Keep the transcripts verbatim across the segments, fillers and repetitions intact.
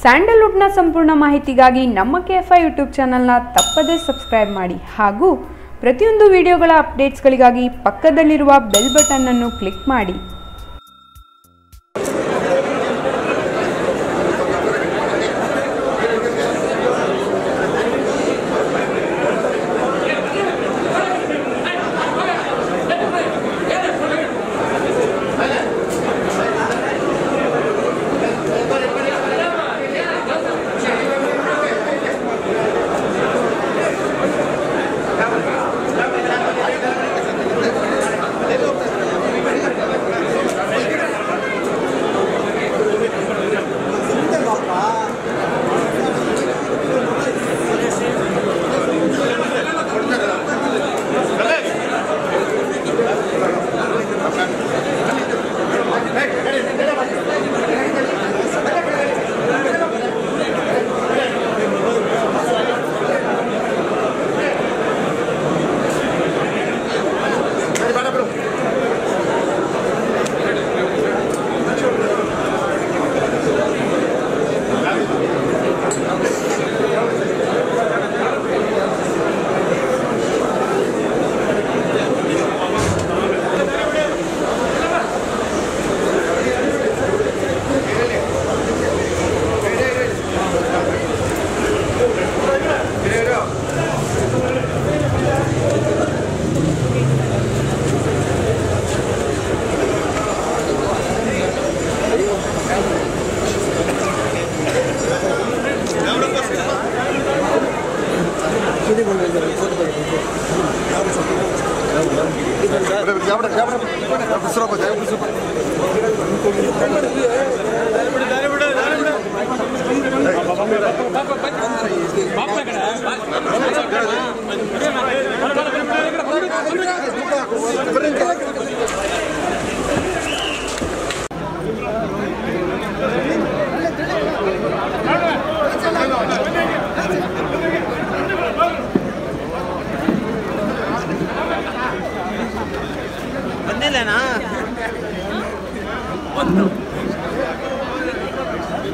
ಸ್ಯಾಂಡಲ್ವುಡ್ನ ಸಂಪೂರ್ಣ ಮಾಹಿತಿಗಾಗಿ ನಮ್ಮ ಕೆಎಫ್ಐ ಯೂಟ್ಯೂಬ್ ಚಾನಲ್ನ ತಪ್ಪದೇ ಸಬ್ಸ್ಕ್ರೈಬ್ ಮಾಡಿ ಹಾಗೂ ಪ್ರತಿಯೊಂದು ವಿಡಿಯೋಗಳ ಅಪ್ಡೇಟ್ಸ್ಗಳಿಗಾಗಿ ಪಕ್ಕದಲ್ಲಿರುವ ಬೆಲ್ ಬಟನ್ ಅನ್ನು ಕ್ಲಿಕ್ ಮಾಡಿ.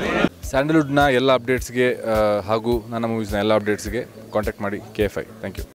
ಸ್ಯಾಂಡಲ್ವುಡ್ನ ಎಲ್ಲ ಅಪ್ಡೇಟ್ಸ್ಗೆ ಹಾಗೂ ನನ್ನ ಮೂವೀಸ್ನ ಎಲ್ಲ ಅಪ್ಡೇಟ್ಸ್ಗೆ ಕಾಂಟ್ಯಾಕ್ಟ್ ಮಾಡಿ K F I. Thank you.